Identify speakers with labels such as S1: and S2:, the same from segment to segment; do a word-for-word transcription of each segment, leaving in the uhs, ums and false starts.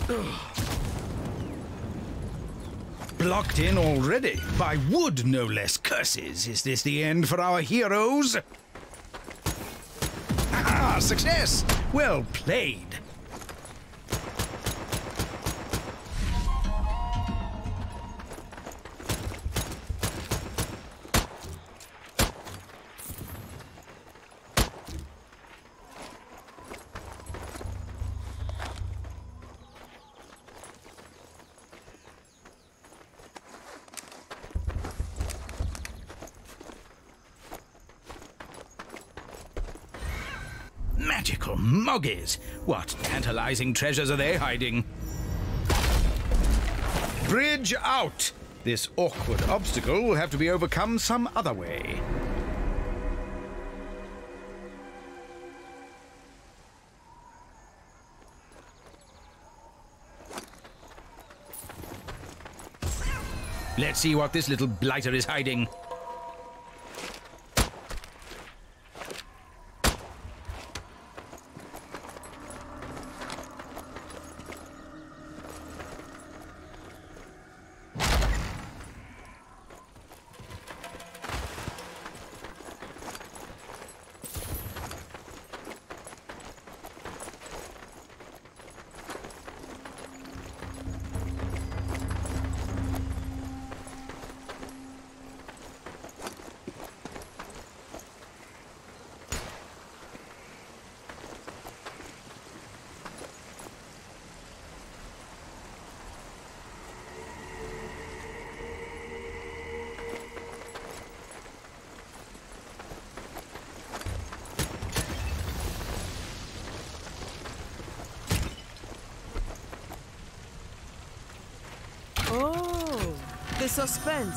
S1: Blocked in already, by wood no less. Curses, is this the end for our heroes? Ah, success! Well played. Magical moggies! What tantalizing treasures are they hiding? Bridge out! This awkward obstacle will have to be overcome some other way. Let's see what this little blighter is hiding.
S2: Oh, the suspense.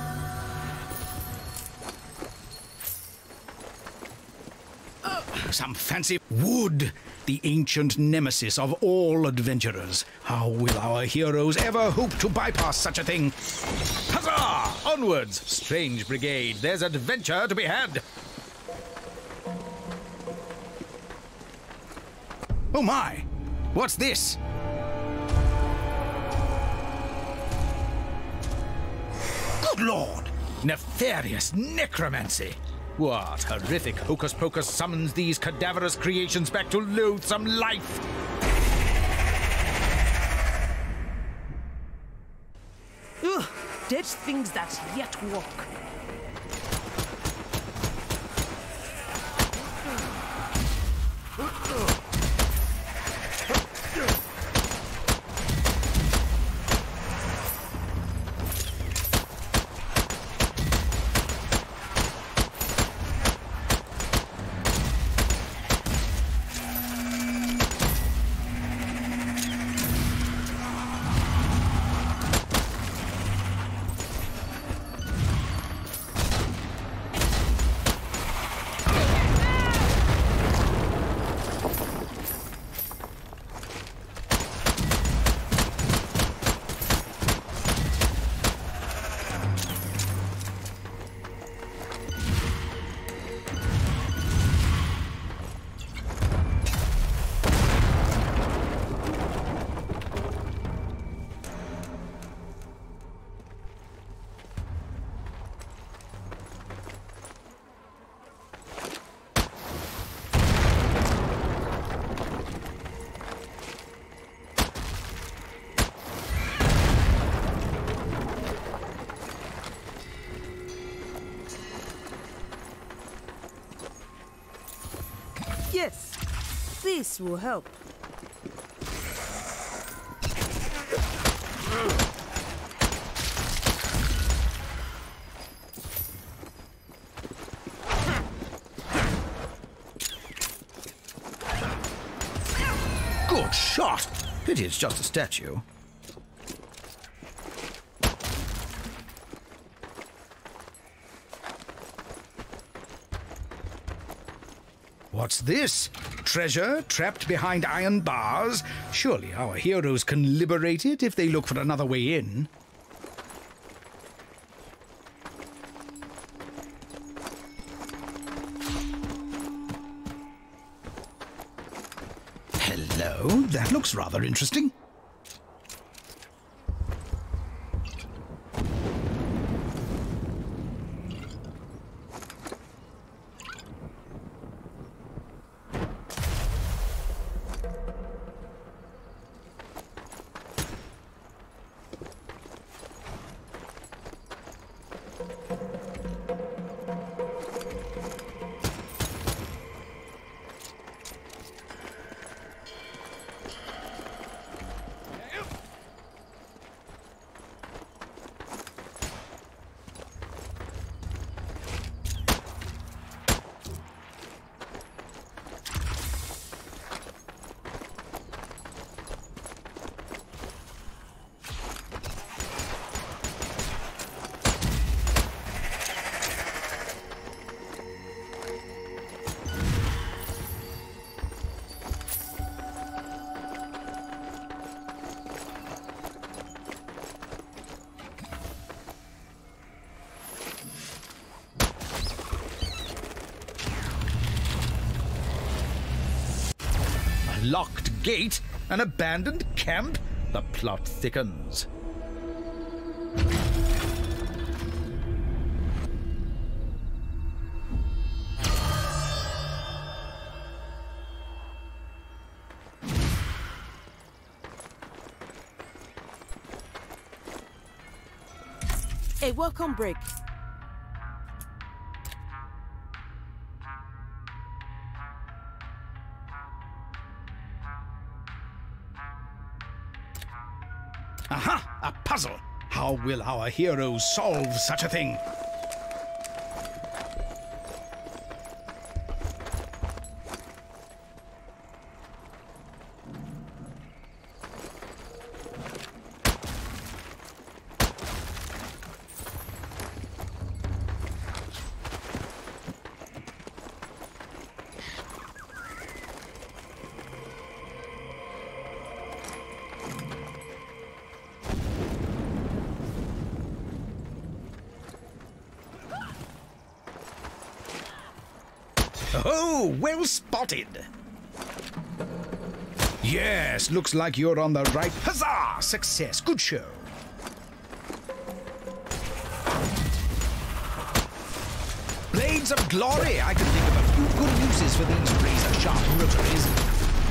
S1: Some fancy wood, the ancient nemesis of all adventurers. How will our heroes ever hope to bypass such a thing? Huzzah! Onwards, strange brigade. There's adventure to be had. Oh my! What's this? Good Lord! Nefarious necromancy! What horrific hocus-pocus summons these cadaverous creations back to loathsome life?
S2: Ugh, dead things that yet walk. Yes, this will help.
S1: Good shot! Pity it's just a statue. What's this? Treasure trapped behind iron bars? Surely our heroes can liberate it if they look for another way in. Hello, that looks rather interesting. locked gate, an abandoned camp? The plot thickens.
S2: Hey, welcome break.
S1: Aha! A puzzle! How will our heroes solve such a thing? Oh, well spotted. Yes, looks like you're on the right. Huzzah! Success. Good show. Blades of glory. I can think of a few good uses for these razor-sharp rotaries.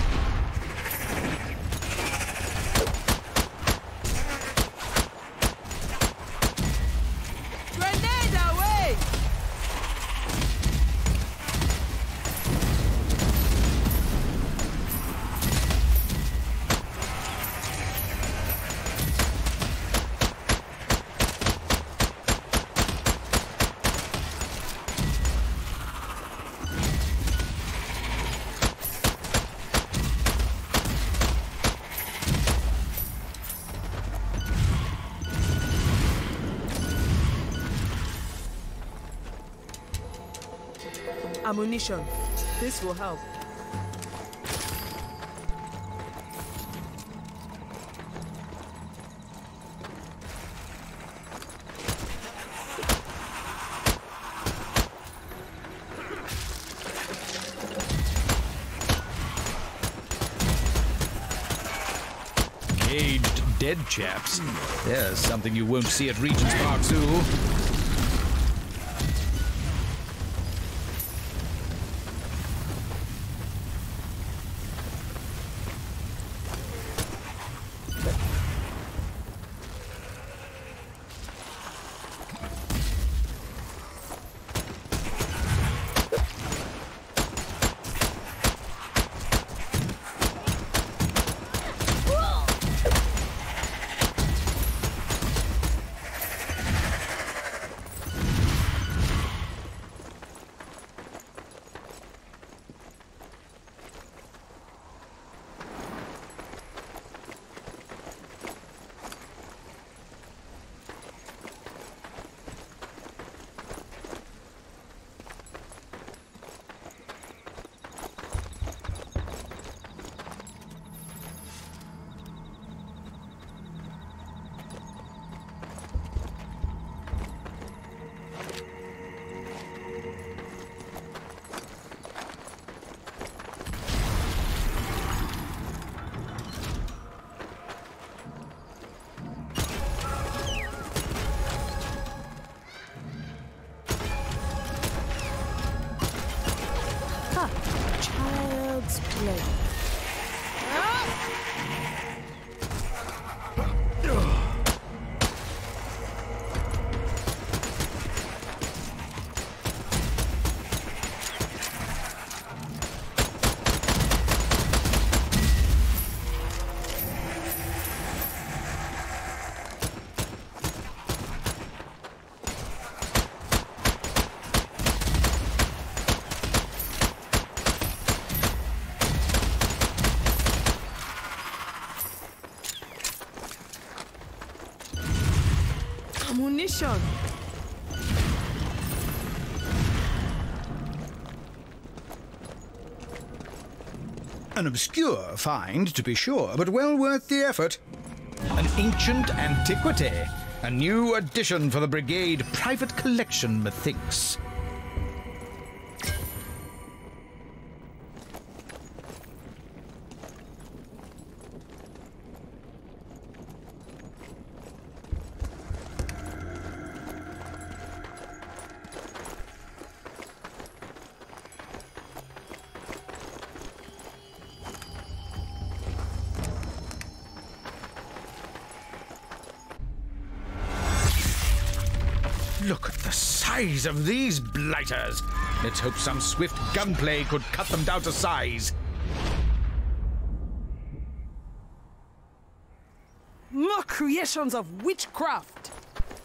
S2: Ammunition. This will help.
S1: Caged dead chaps. There's something you won't see at Regent's Park Zoo.
S2: Child's play. Ammunition.
S1: An obscure find, to be sure, but well worth the effort. An ancient antiquity. A new addition for the Brigade private collection, methinks. Look at the size of these blighters. Let's hope some swift gunplay could cut them down to size.
S2: More creations of witchcraft.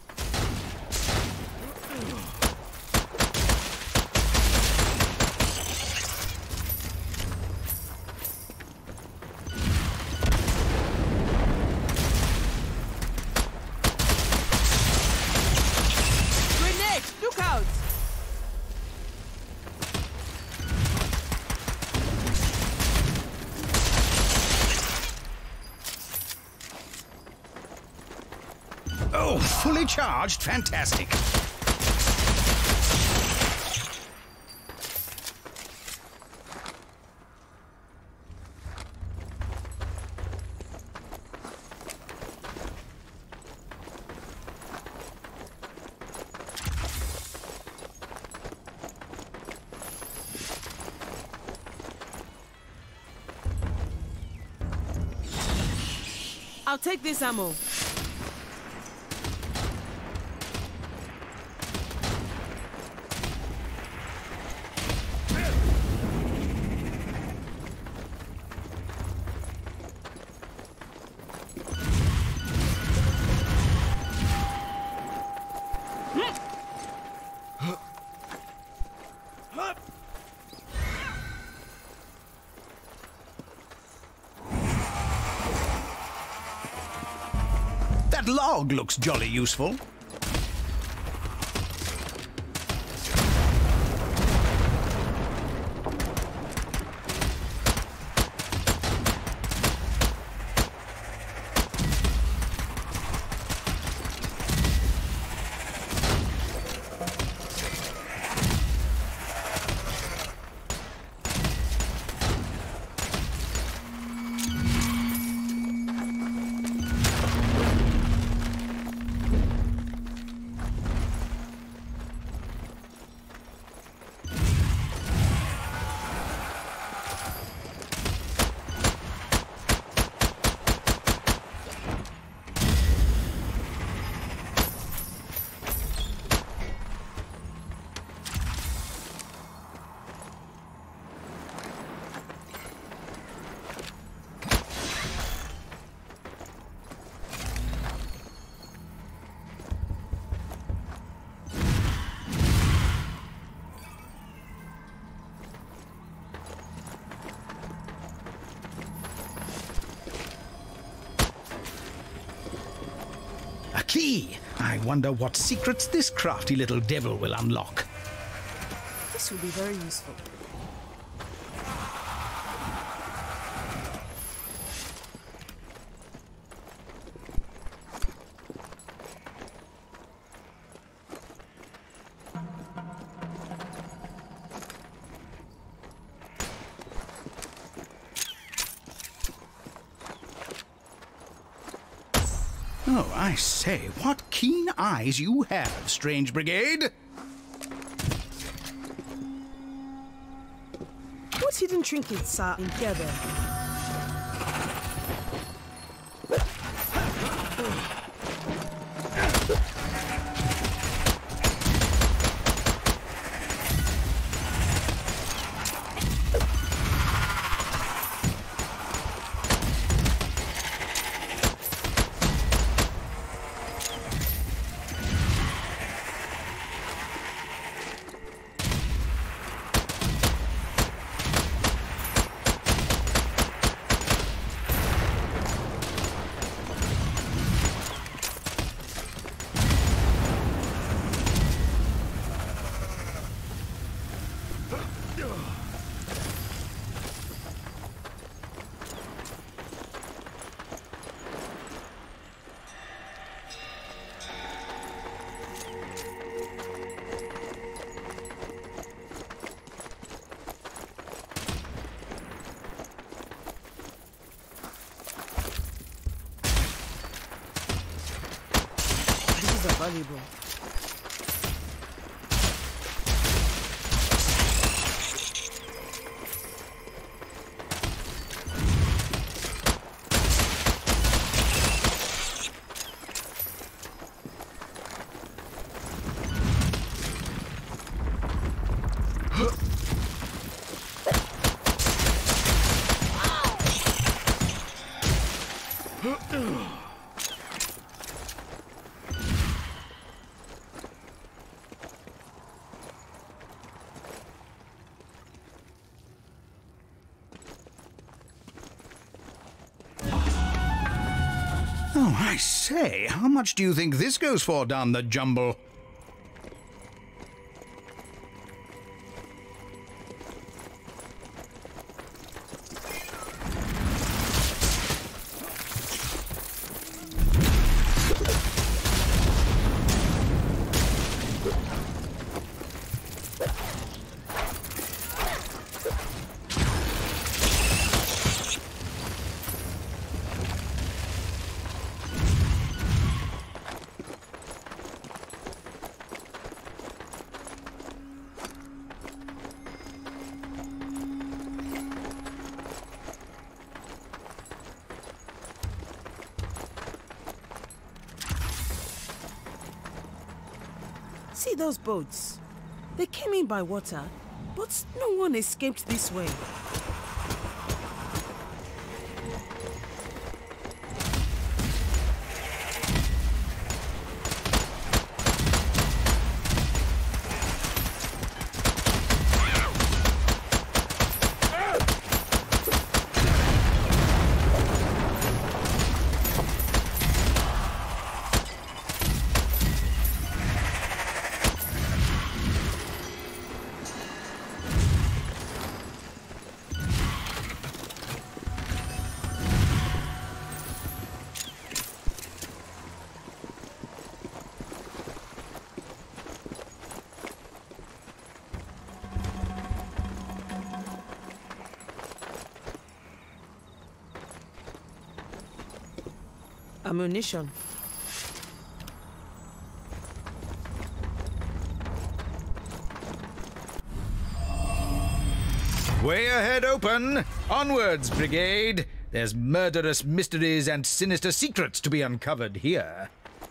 S2: Grenade! Look out!
S1: Oh, fully charged? Fantastic.
S2: I'll take this ammo.
S1: That log looks jolly useful. A key! I wonder what secrets this crafty little devil will unlock.
S2: This will be very useful.
S1: Oh, I say, what keen eyes you have, strange brigade!
S2: What hidden trinkets are in here then? These are valuable.
S1: Oh, I say, how much do you think this goes for down the jumble?
S2: See those boats? They came in by water, but no one escaped this way. Ammunition.
S1: Way ahead open! Onwards, Brigade! There's murderous mysteries and sinister secrets to be uncovered here.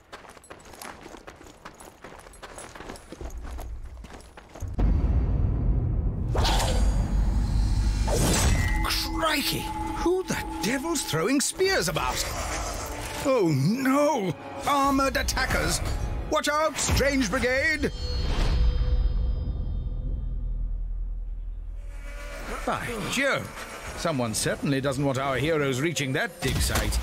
S1: Crikey! Who the devil's throwing spears about? Oh no! Armored attackers! Watch out, strange brigade! By Jove! Someone certainly doesn't want our heroes reaching that dig site.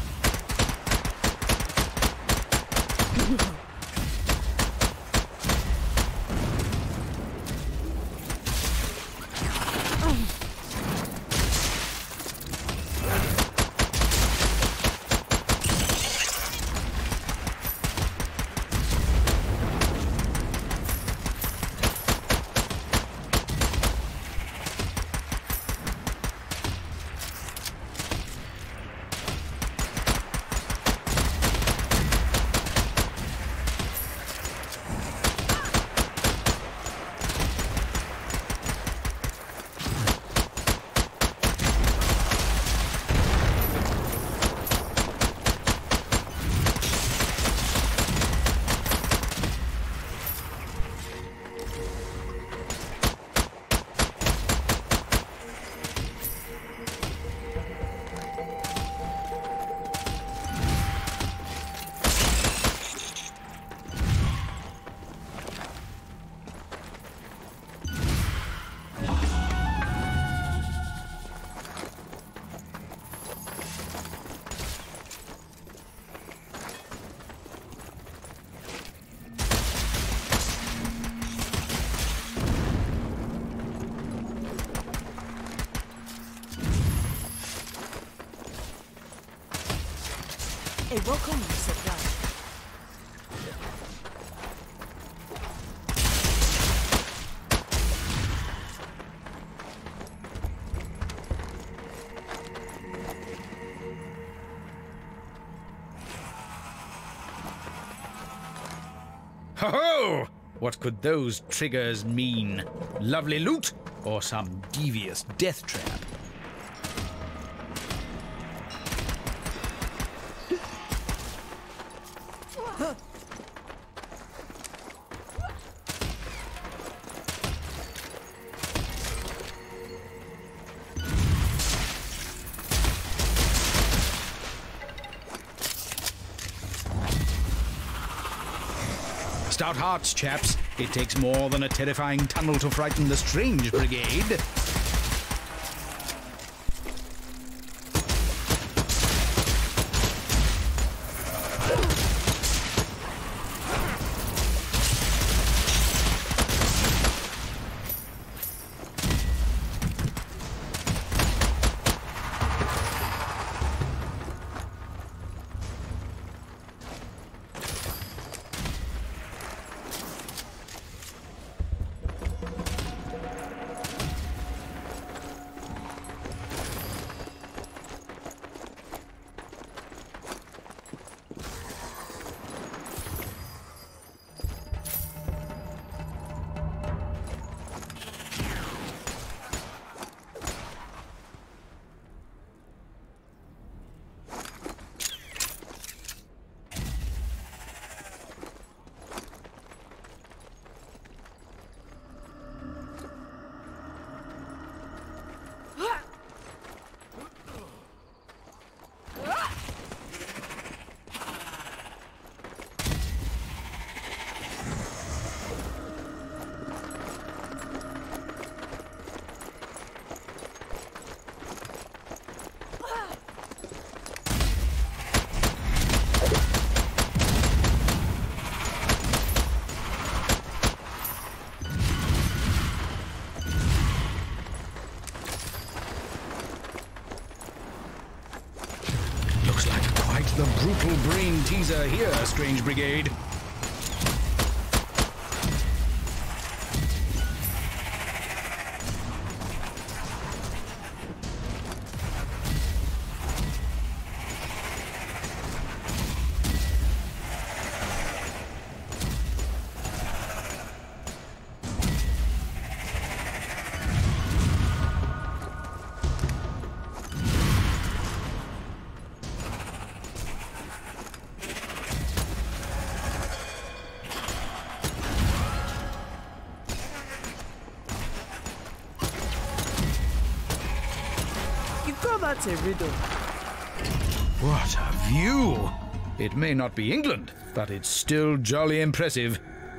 S2: A welcome supply.
S1: Ho-ho! What could those triggers mean? Lovely loot or some devious death trap? Stout hearts, chaps. It takes more than a terrifying tunnel to frighten the strange brigade. brain teaser here, strange brigade.
S2: That's a riddle.
S1: What a view! It may not be England, but it's still jolly impressive.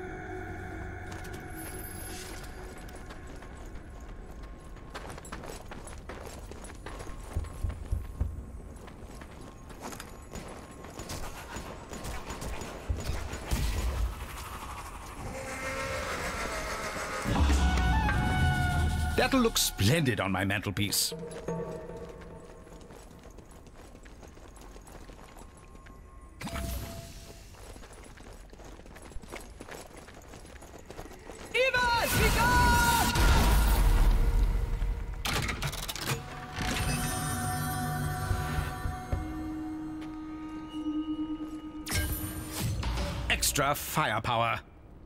S1: That'll look splendid on my mantelpiece. Extra firepower.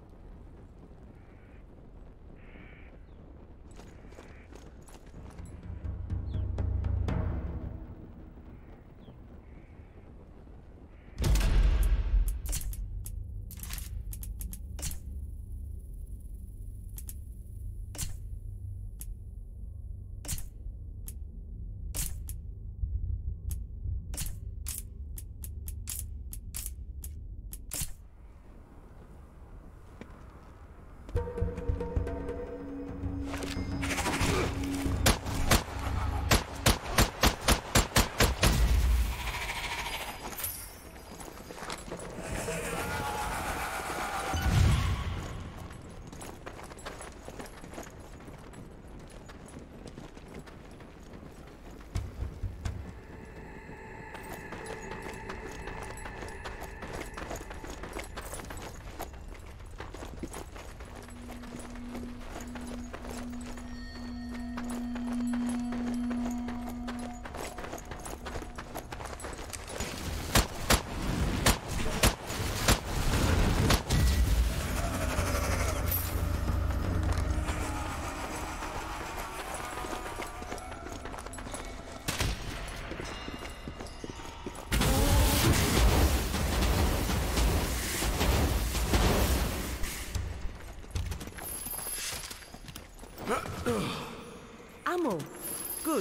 S2: Ammo. Good.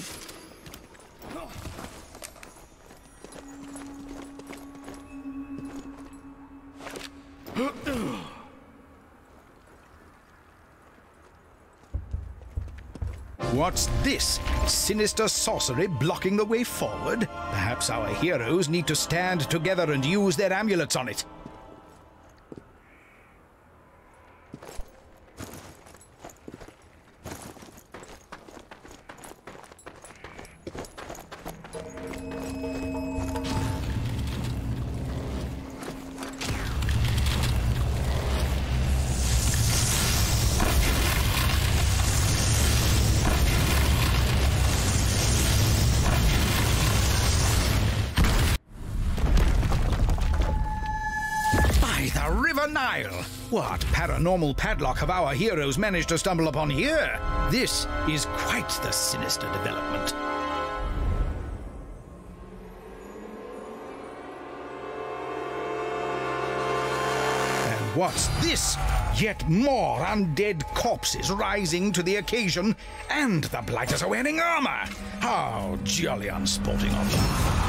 S1: What's this? Sinister sorcery blocking the way forward? Perhaps our heroes need to stand together and use their amulets on it. The River Nile! What paranormal padlock have our heroes managed to stumble upon here? This is quite the sinister development. And what's this? Yet more undead corpses rising to the occasion, and the blighters are wearing armor! How jolly unsporting of them!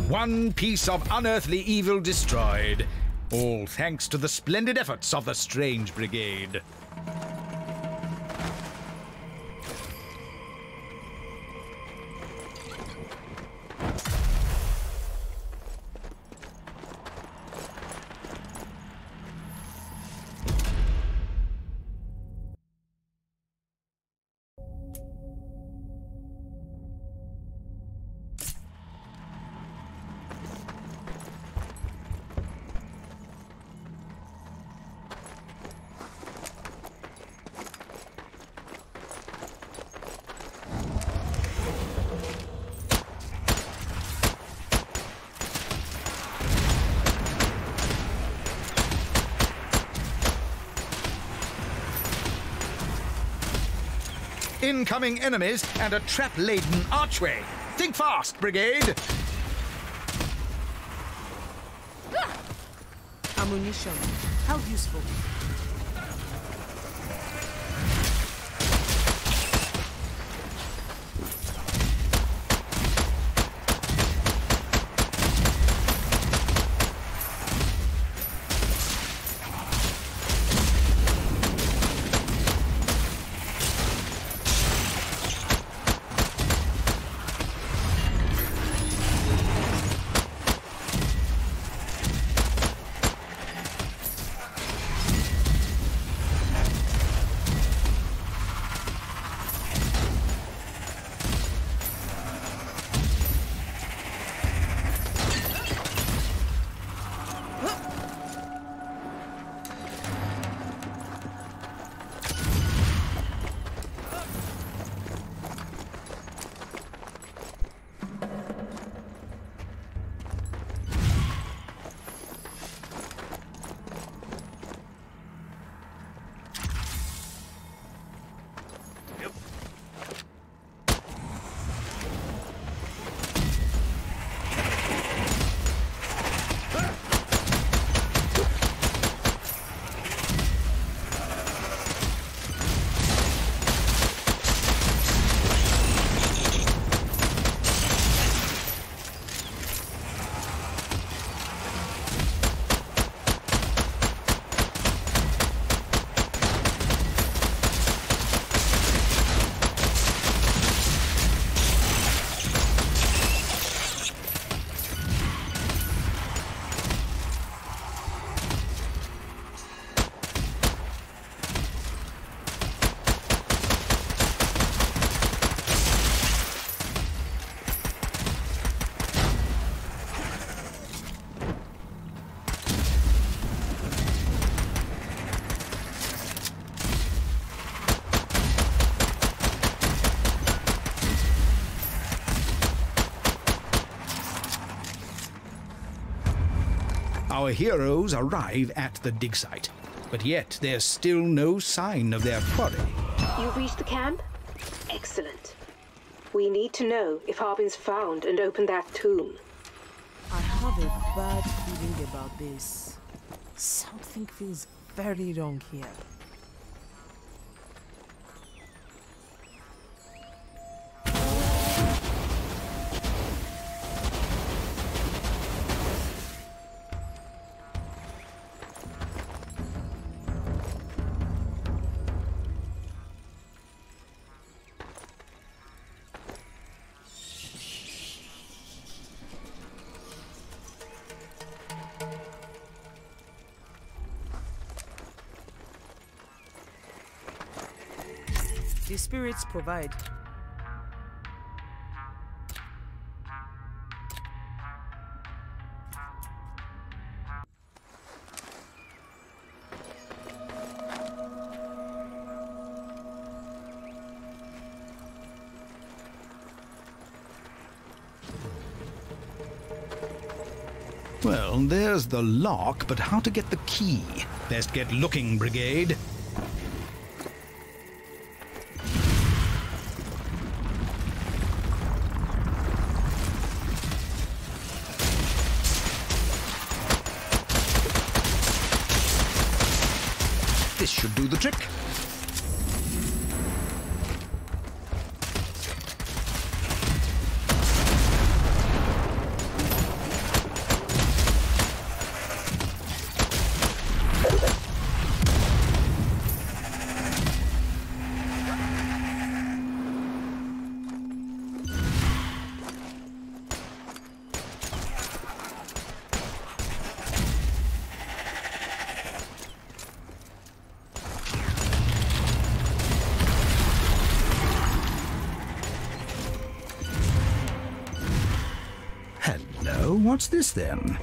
S1: One piece of unearthly evil destroyed. All thanks to the splendid efforts of the Strange Brigade. Incoming enemies and a trap-laden archway. Think fast, Brigade!
S2: Ammunition. How useful.
S1: Our heroes arrive at the dig site, but yet there's still no sign of their quarry.
S3: You've reached the camp? Excellent. We need to know if Harbin's found and opened that tomb.
S2: I have a bad feeling about this. Something feels very wrong here. The spirits provide.
S1: Well, there's the lock, but how to get the key? Best get looking, Brigade. This should do the trick. Hello, what's this then?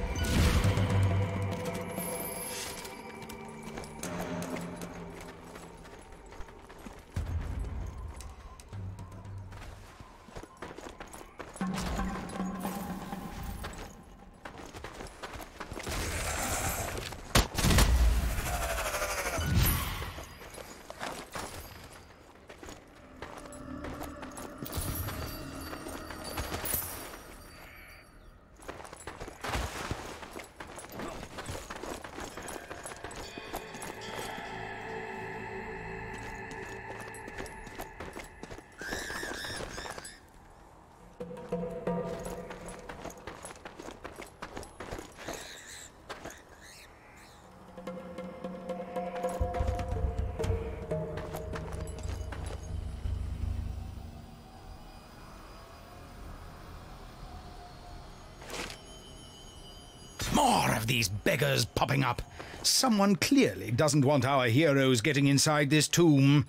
S1: More of these beggars popping up. Someone clearly doesn't want our heroes getting inside this tomb.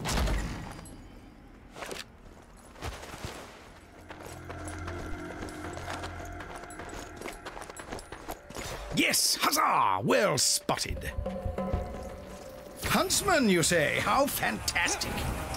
S1: Yes, huzzah! Well spotted. Huntsman, you say? How fantastic!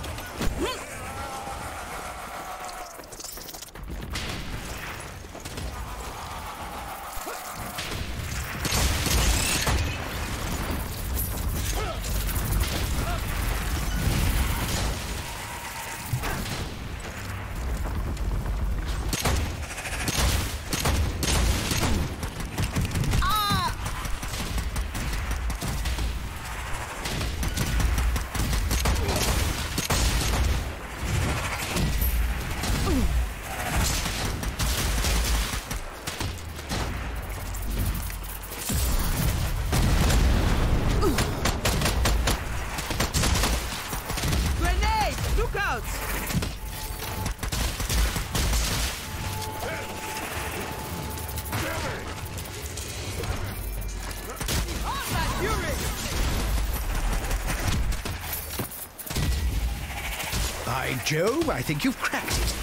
S1: By Jove, I think you've cracked it.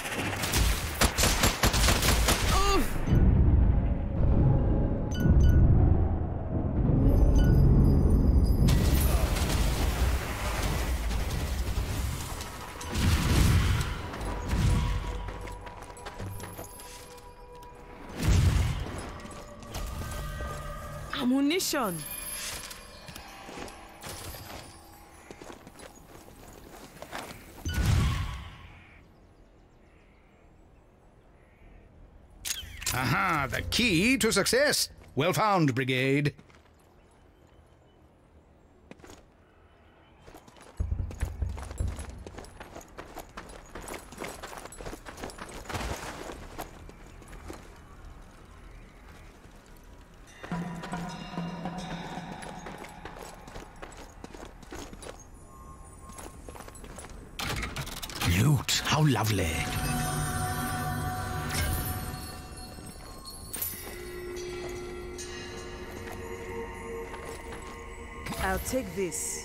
S2: Ammunition.
S1: Aha, the key to success. Well found, Brigade. Loot, how lovely.
S2: I'll take this.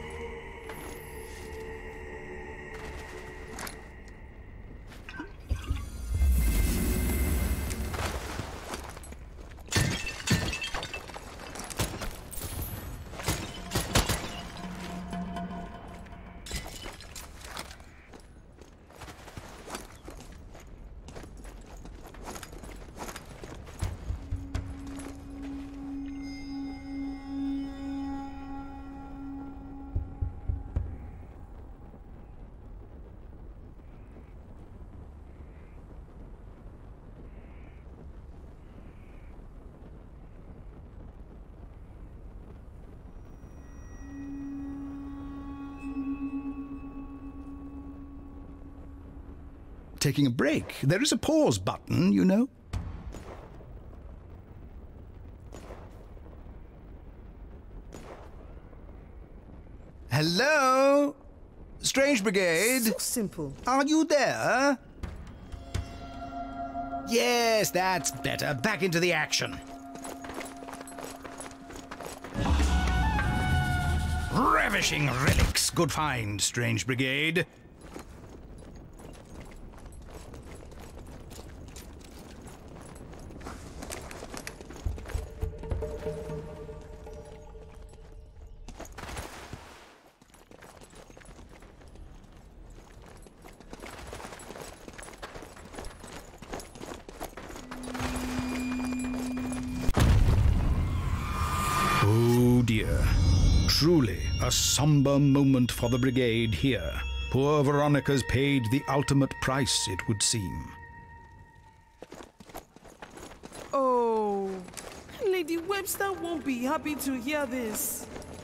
S1: Taking a break. There is a pause button, you know. Hello? Strange Brigade?
S2: So simple.
S1: Are you there? Yes, that's better. Back into the action. Ravishing relics. Good find, Strange Brigade. Oh dear. Truly a somber moment for the Brigade here. Poor Veronica's paid the ultimate price, it would seem.
S2: Oh, Lady Webster won't be happy to hear this.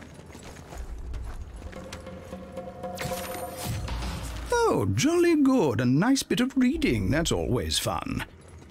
S1: Oh, jolly good. A nice bit of reading. That's always fun.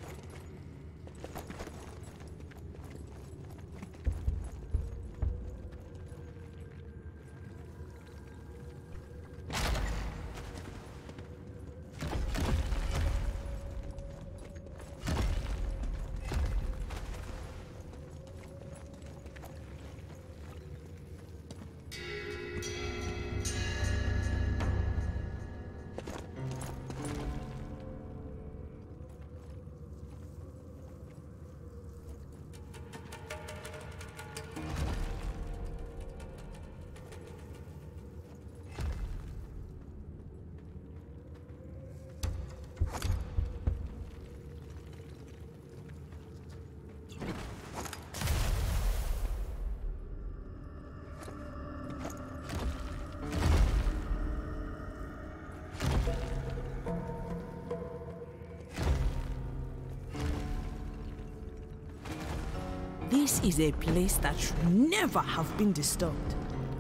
S2: This is a place that should never have been disturbed.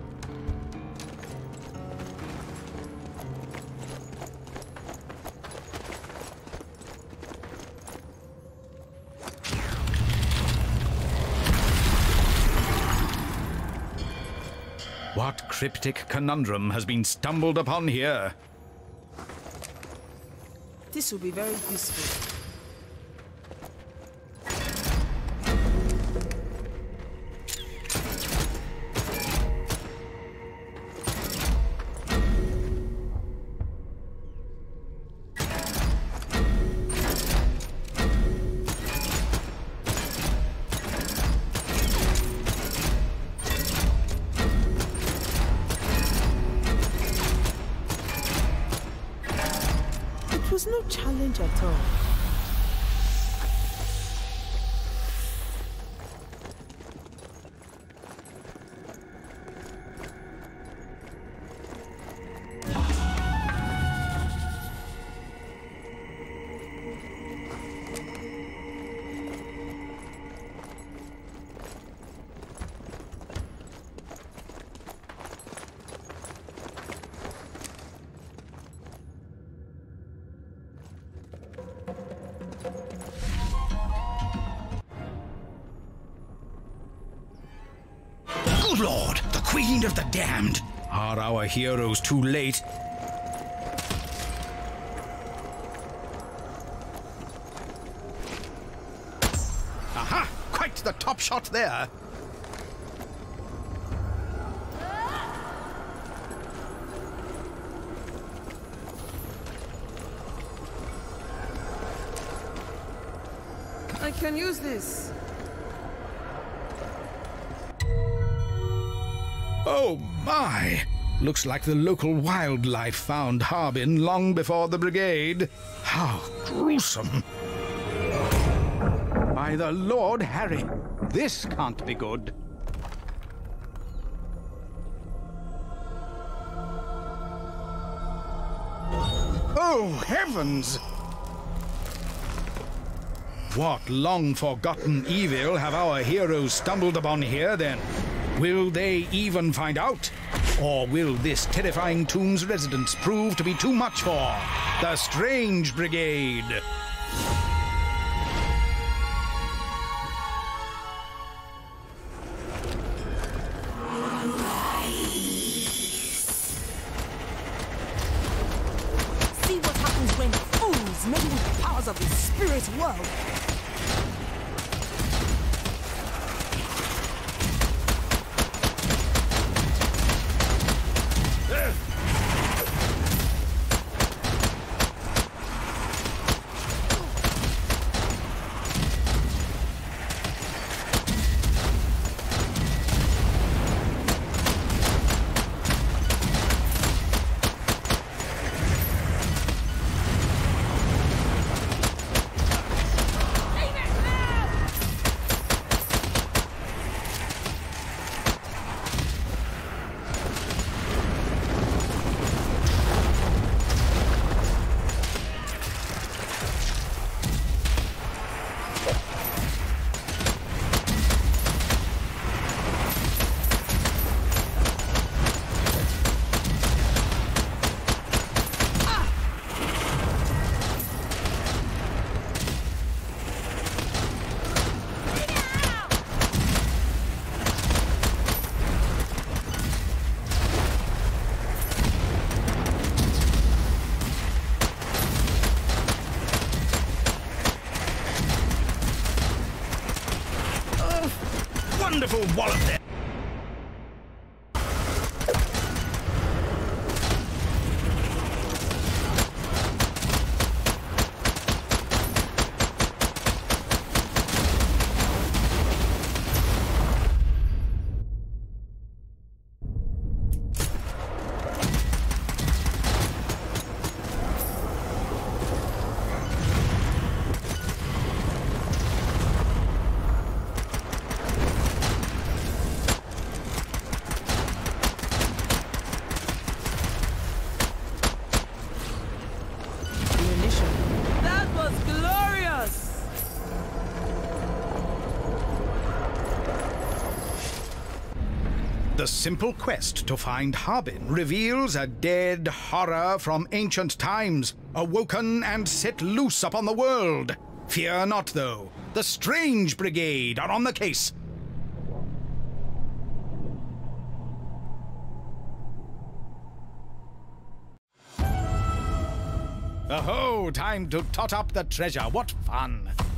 S1: What cryptic conundrum has been stumbled upon here?
S2: This will be very useful. It was no challenge at all.
S1: Good Lord, the Queen of the Damned! Are our heroes too late? Aha! Quite the top shot there!
S2: I can use this.
S1: Oh my! Looks like the local wildlife found Harbin long before the Brigade. How gruesome! By the Lord Harry, this can't be good. Oh heavens! What long-forgotten evil have our heroes stumbled upon here, then? Will they even find out? Or will this terrifying tomb's residence prove to be too much for the Strange Brigade?
S2: See what happens when fools meddle with the powers of the spirit world.
S1: wonderful wallop there!
S2: That was glorious!
S1: The simple quest to find Harbin reveals a dead horror from ancient times, awoken and set loose upon the world. Fear not, though. The Strange Brigade are on the case. Aho, time to tot up the treasure. What fun!